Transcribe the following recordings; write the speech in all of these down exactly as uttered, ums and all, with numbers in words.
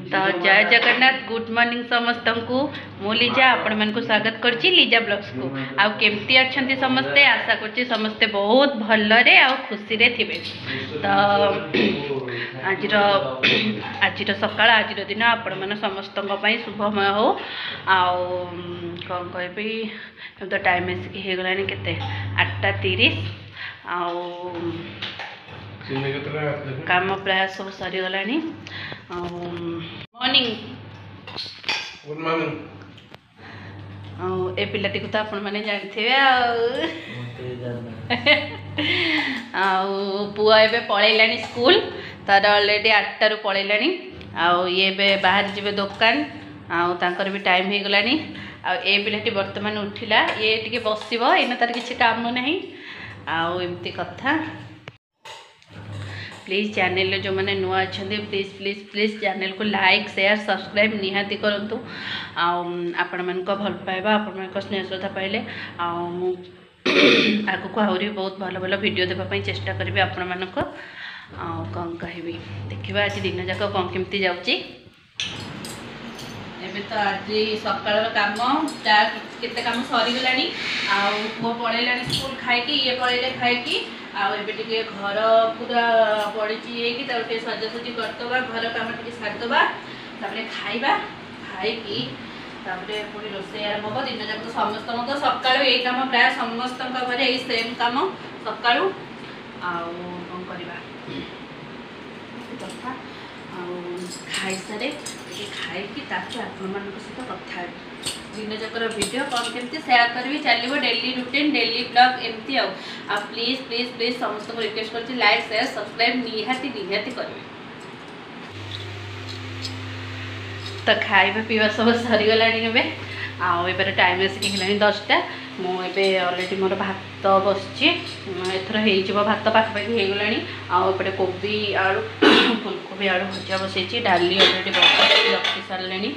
तो जय Jagannath good morning समस्त को मु लीजा आपण मन को स्वागत करछि लीजा ब्लॉग्स को। आ केमती अछंती समस्ते आशा करछि समस्ते बहुत भलरे आ खुशी रे थिबे। तो आज आज सकाळ आज दिन आपण मन समस्त शुभमय हो। आउ कौन कहबी तो टाइम हो गलानी केते आठटा तीस आउ काम प्राय सब सरी गलानी। मॉर्निंग गुड मॉर्निंग ए पिलाटी को तो आपण माने जानथिबे आउ पुआ एबे पळैलानी स्कूल तार ऑलरेडी आठटा रु पळैलानी। आउ ये बे बाहर जिबे दुकान आउ तांकर भी टाइम हो गलानी। आ ए पिलाटी वर्तमान उठिला ये टिके बसिबो एना तार किछि काम नहीं। आउ एमती कथा प्लीज चैनल जो मैंने नुआ अच्छा प्लीज प्लीज प्लीज चैनल को लाइक शेयर सब्सक्राइब निहाती करूँ। आपण मान भल पाइबा आपण मान स्नेह श्रद्धा पाइले आग को आहरी बहुत भल भल वीडियो देवाई चेष्टा करी आपण मान कौन कहबी देखा आज दिन जाक कौन केमती जाऊँगी। एबे तो आज सकाळ काम केते काम सरीगला पुओ पलैला स्कूल खाई ये पलैले खाई आउ एबे टिके घर पूरा पड़ी टे सजासजी करदबा घर काम टे सारदबा तापरे खाइबा खाई तापरे पुणी रोषे आरंभ हम दिन जाक समस्त तो सकाळु ए काम प्राय समस्त घरे यही सेम काम सकाळु आउ कौन करवा कथा खाई सारे खाई आपण मान सहित कथा दिन जाकर वीडियो कौन केमती शेयर करी चलो डेली रूटीन डेली ब्लॉग एमती आ प्लीज प्लीज प्लीज समस्त को रिक्वेस्ट कर लाइक शेयर सब्सक्राइब निहाती निहाती करेंगे। तो खाଇବା पीवा सब सरीगला आर टाइम आसिक दसटा मुझे अलरेडी मोर भात बस एथर हो भात पाखापाखि हो गला। आउे कोबी आलू फुलकोबी आलू भजा बसई डाली अलरेडी बस रखी सारे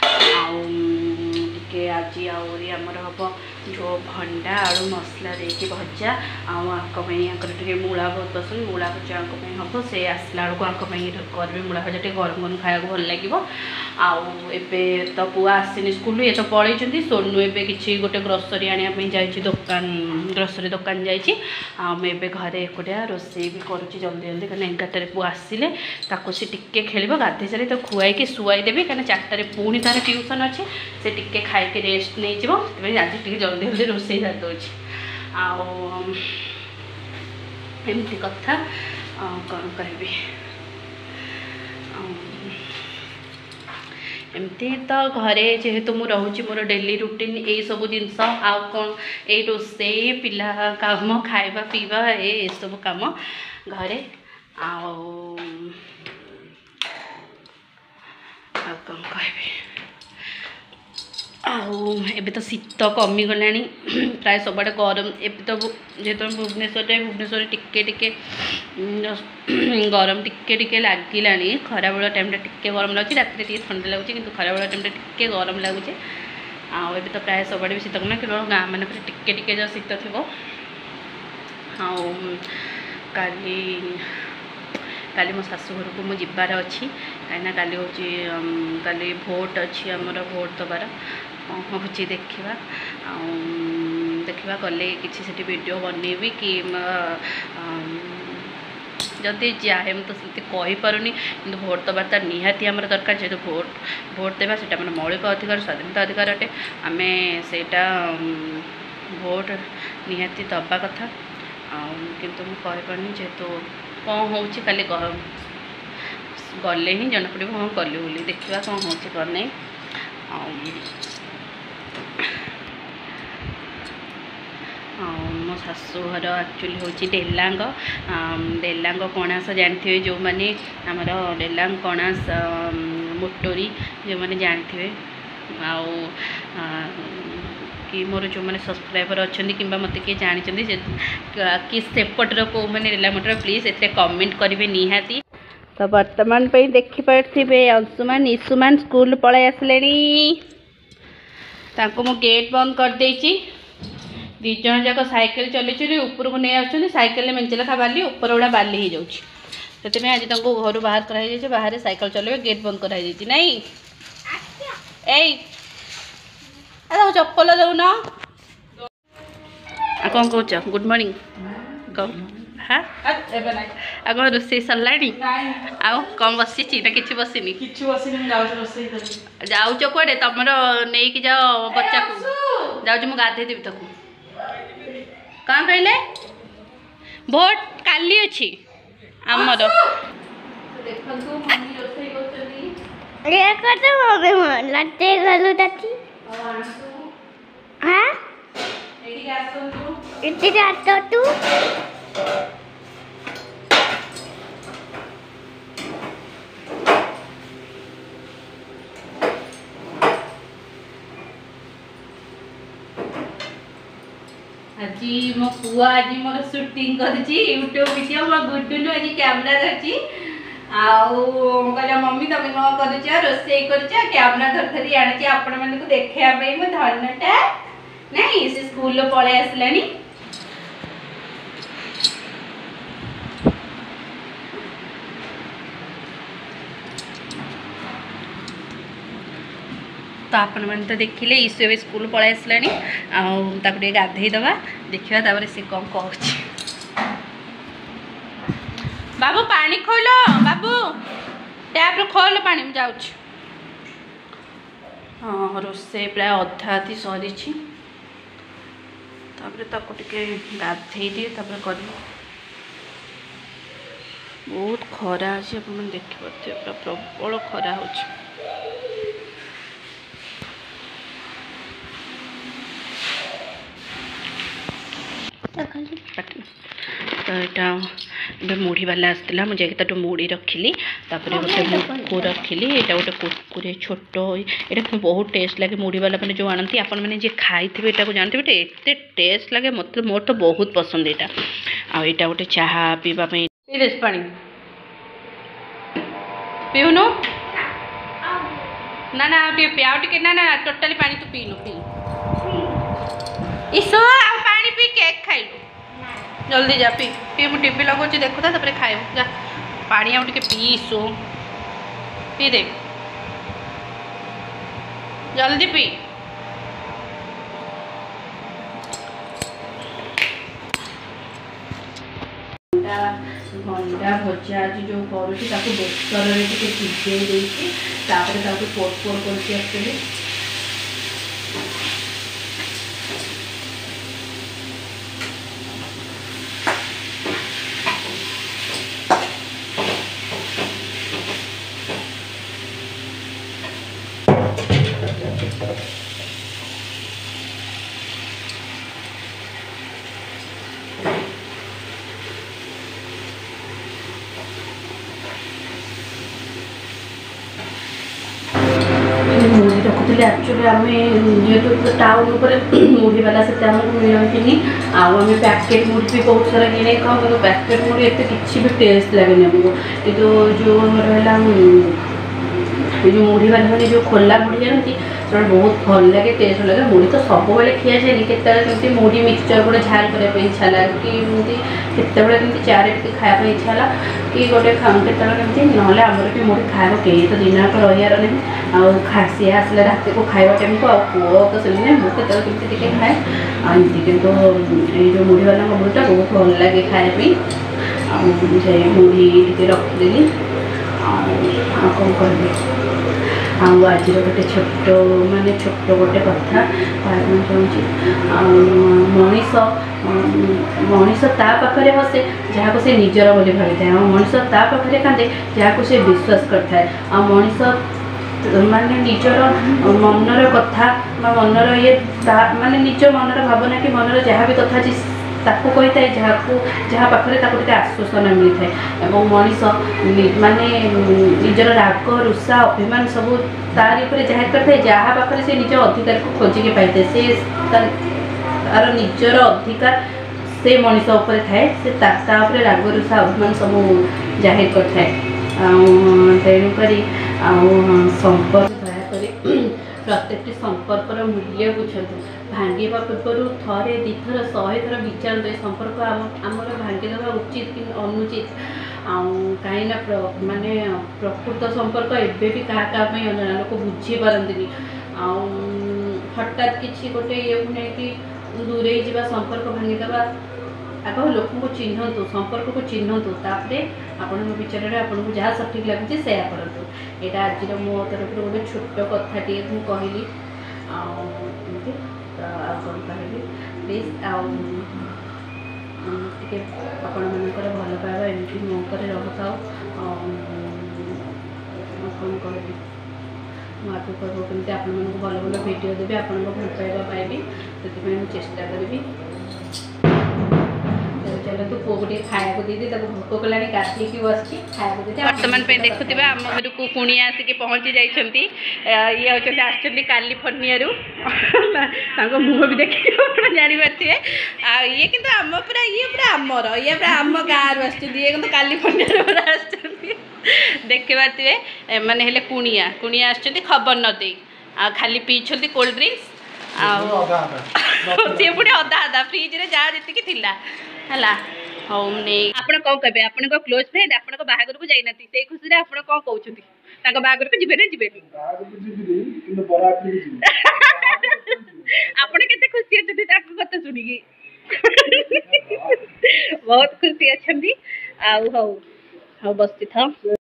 आउे आज आहरी आमर हम जो भंडा आलू मसला देकी भजा आगे मूला बहुत पसंद मूला भजा हम से आसला बेलू करी मूला भजा टे गरम गरम खाया भल लगे। आबे तो पुआ आसनी स्कूल ये तो पलैंती सोनू एवं कि गोटे ग्रोसरी आने जाइए दुकान ग्रोसरी दुकान जाइए घरे एकुटिया रोषे भी करुँच जल्दी जल्दी कहीं एगारटे पुआ आसिले ताको सी टिके खेल गाधे सारी तो खुआई शुआईदेवी कहीं चार्टार पुणी तार ट्यूशन अच्छे से टिके खाई रेस्ट नहीं जीव आज टे जल्दी जल्दी रोषे सारी दूसरी आमती कथा कौन कहबी एमती तो घरे जेहेतु मु रोची मोर डेली रूटीन यही सब जिनस आउ कौन ये रोसे पिला काम खाइबा पीवा ये सब काम घरे आउ कौन कहबी आबे तो शीत कमी गला प्राय सब गरम एबे तो जेहेतु भुवनेश्वर भुवनेश्वर टिके टिके गरम टिके टिके लगिला खरा बेला टाइम टिके गरम लगे रात टे ठंडा लगुच कि खरा बेला टाइम टिके गरम लगुचे। आबे तो प्राय सब भी शीत कम केवल गाँ मान टिके टिके जो शीत थी काली काली मो शाशु घर को मुझे जीवार अच्छी कहीं काली हूँ काली भोट अच्छी आमर भोट दबार हूँ देखा देखा गले कि वीडियो बनैबी कि जदि जाए तो कहीपरूनी कि भोट दबार तो निहाती आमर दरकार जेहतु भोट भोट देवा से मौलिक अधिकार स्वाधीनता अधिकार अटे आमे सेटा भोट निहाती दबा कथा किंतु मुझे कहीपरनी जेहेतु कौन हो खाली गले ही जना पड़े हाँ कलु बोली देखा कौन हो कौन नहीं। मो शाशुघर एक्चुअली हूँ डेलांग डेलांग कणास जानते जो मैंने आमर डेलांग कणास मोटोरी जो मैंने जानते आउ कि मोर जो मैंने सब्सक्राइबर अच्छा कि मत किए जानते कि सेपटर को मैंने रेला मोटर प्लीज ए कमेंट करेंगे निहाती। तो बर्तमान पे देखिपे अंशुमान ईशुमान स्कूल पलि आसिले मु गेट बंद कर देची दीज जाक साइकेल चलुचे ऊपर को नहीं आसुँच साइकेल मेंचे लेखा बाली ऊपर गुड़ा बाली हो जाऊँ से आज घर बाहर कराई बाहर साइकिल चलेबे गेट बंद कराई नहीं ए चप्पल दौन आ कौन कौच गुड मॉर्निंग कह हाँ आग रोसे सरला आउ कम बसी ना कि बसीनी जाऊच कौटे तुम नहीं कि जाओ बच्चा को जाऊँ मुझे गाधे देवी ताकू कौन कहले भोट काली अच्छी आमर आज मो पुआ आज मोर शूटिंग कर यूट्यूब वीडियो मो गुड्डू आज कैमरा धरची कहला मम्मी तुम कौन कर रोसे कर कैमरा धर धरी आनी आपण मन को देखा मो धनटा नहीं से स्कूल पलि आसला तो आपण मैंने तो देखिले ईशु ए स्कूल पलि आसला आगे गाधे दबा देखा तापर से कौन कह बाबू पानी खोल बाबू टैप खोल पानी जाऊँ हाँ रोसे प्राय अधा अधी सरी गाधे दिए कर बहुत खरा अच्छे आप देखिए पूरा प्रबल खरा हो तो यहाँ मुढ़ी वाला आसला मुझे तो मुढ़ी रखिली तापर गोटे मुको रखिली यहाँ गोटे कुरकुरे छोट ये बहुत टेस्ट लगे मुढ़ी वाला मैंने जो आनती आपण मैंने जी खाई थे यहाँ जानते एत टेस्ट लगे मत मोर तो बहुत पसंद यहाँ आईटा गोटे चाहा पीवा पी पानी पीऊनु ना ना आउटे ना ना टोटाली पानी तू पीनु पी ईशु आ पानी पी केक खाइलु जल्दी जा पी पी मु टीवी लगो देखु था खाए जा पानी आउ टे पी ईशु पी दे जल्दी पी भंडा भजा आज जो करुँच बेसर सिझे पोट पोट कर रखुली एक्चुअली आम जेहतु टाउन मुढ़ी वाला से मिलती आम पैकेट मुढ़ी भी बहुत सारा किने खाऊ कि पैकेट मुढ़ी एत कि भी टेस्ट लगे आमको कि जो रहा जो मुढ़ी वाला मैंने जो खोला मुढ़ी जानती से बहुत भल लगे टेस्ट लगे मुढ़ी तो सब खिया जाए केत मुढ़ी मिक्सचर गोटे झाल करने इच्छा है कि केत चारे खायापी इच्छा है कि गोटे केत ना आमर भी मुढ़ी खाए कहीं तो दिन जाक रहार नहीं आसी आसला रात को खावा टाइम को पुओ तो से मुझे खाए आमती कि जो मुढ़ी वाला मुढ़ीटा बहुत भल लगे खायापी मुढ़ी टे रखिदेली कौन कह आज गोटे छोट माने छोट गोटे कथा चाहूँगी मनीष मनीष ता पाखे हसे जहाँ को से निजर बोली भाई था मनीष ता पाखे कांदे जहाँ को से विश्वास करता है आ मनीष माने निजर मनर कथा मनर ये माने निज मनर भावना कि मनर जहाँ भी कथा ताको कही था जहाँ को जहाँ पाखे आश्वासन मिलता है और मनीष माने निजर राग रुषा अभिमान सब तार जाहिर करते जहाँ पाखे से निज अधिकार को खोजिकी पाई से तार निजर अधिकार से मनीष उपर थाए से तापर राग रुषा अभिमान सब जाहिर करता है तेणुक संपर्क दयाकोरी प्रत्येक संपर्कर मूल्य बुझंतु भांगा पूर्व थे दिथर शहे थर विचार संपर्क आमर भांगीदेवा उचित कि अनुचित कहीं माने प्रकृत संपर्क एबे भी क्या क्या अजना लोक बुझीपारती हठात किसी गोटे ये को लेकिन दूरे जावा संपर्क भांगीदे आग लोक को चिन्हतु संपर्क को चिन्हतु तापरे आपण विचार में आपको जहाँ सठिक लगुच से करूँ यहाँ आज मो तरफ गोटे छोट कथाटे मुझे कहली आमती तो कौन कहली प्लीज टे आपण मनकर भल पाइबा एमती मो पर रहा कौन कहली मुझे कहूँ कमी आपण मानक भल भल भिड देवी आपण भल पाइबा पाइबी से चेष्टा करी चलो तू पुओ को खाया दीदी भोक कला गाधी बस खाया बर्तमान पे देखुवा आम घर को कुणिया आसिक पहुँची जाइए ये होती आसुँच कालीफर्निया मुह भी देखिए जापारे ये कि आम पूरा ये पूरा आमर ये पूरा आम गाँव आसुँच कालीफर्निया पूरा आस देखी पारे मैंने हेले कुणिया कुणिया आसुँच खबर न दे खाली पीछे कोल्ड ड्रिंक्स सी पुणी अधा अधा फ्रिज रे जहाँ जी थिला है हूँ नहीं आप कौन कहे आप क्लोज फ्रेंड आप बाहागर को जाइना से खुशी में आप कौन कहते बाहागर को जीवे ना जीवे आप केते खुशी अच्छे कथा शुणिकी बहुत खुशी अच्छा हौ हौ बस था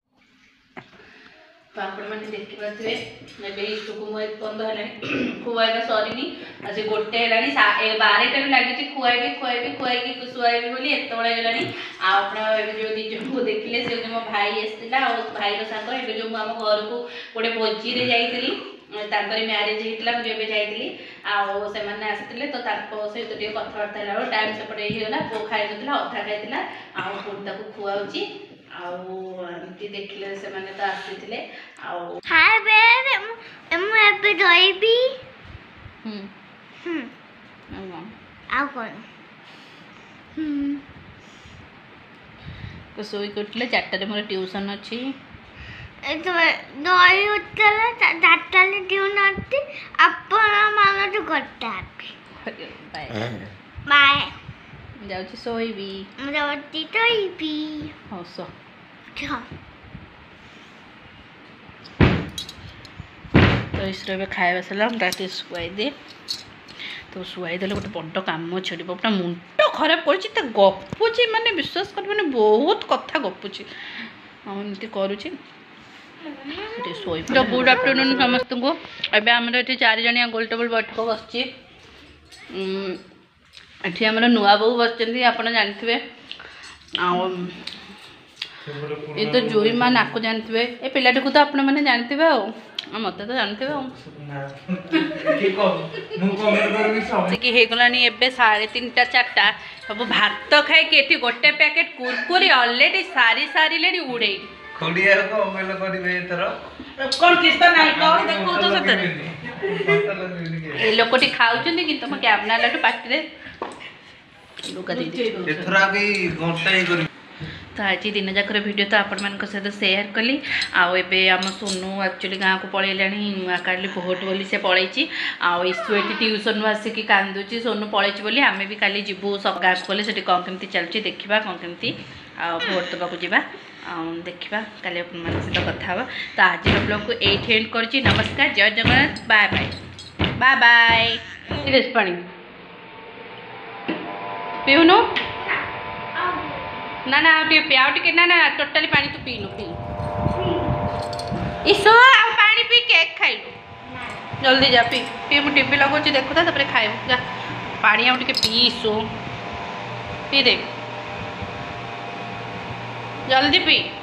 तो आपण मैंने देखी पारे ईश्वर को मुझे बंद है खुआइबा सरीनी आज गोटे है बारटा लगी खुआबी खुआबी खुआई शुआबी बोली एत बड़े गलानी आप जो दिज को देखिले से मो भाई आसाला भाईर सांग ए जो आम घर को गोटे भोजी रे जाइली म्यारेज होता मुझे जाइली आने आसते तो सहित टे कथबार्ता टाइम सेपटे होगा पु खाई ना अधा खाई आउटा खुआऊँगी आमती देखिले से माने तो आसीथिले आउ हाय बेबी हम हैप्पी डॉयबी हम हम आउ कोन हम को सोई कोटले चारटा रे मोर ट्यूशन अछि ए तो दई उतला चारटा रे ट्यूशन आती अपन मानो तो करता बाय बाय जाउची सोईबी जाउची तोईबी हो सो तो इसमें खाଇବା सारा ताकि शुआई दे तो शुआई देले गोटे बड़ कम छड़ी पूरा मुंड खराब कर गपुची माने विश्वास कर माने बहुत कथा गपुची एमती करुँच तो गुड आफ्टरनून समस्त को एवं आम ये चार जणिया गोल टेबल बैठक बस ये आम नुआ बो बस आप जानते ये तो जुई माँ नाक जानते ए पिलाटी को तो आपण मैंने जानते मत तो जानते होगलानी एबे साढ़े तीन टा चार्टा सब भात खाई कि गोटे पैकेट कुरकुरी अलरेडी सारी सारे उड़े लोकटी खाऊँ कि तुम कैब ना पार्टी लुका तो आज दिन जाकर वीडियो तो आपण मान सहित सेयार कली आउ एबे आम सोनू एक्चुअली गाँव को पलैलानी काली बहुत बोली से पलैची आसु ये ट्यूशन आसिक कांदुची सोनू पलैची बोली आमे भी काली जीवु सब गाँव को गले से कौन केमती चलती देखा कौन केमती भोट दबाक जा देखा काली अपन सहित कथा तो आज ब्लॉग को एट एंड कर नमस्कार जय Jagannath bye bye bye bye पानी पीऊनु ना ना आउटे आउ टे ना ना टोटाली पानी तू पीनु पी इसो आ पानी पी केक खाइलु जल्दी जा पी पी मु टीवी लगोची देखु ता तपरे खाइबु जा पानी आउ टे पी इसो पी दे जल्दी पी।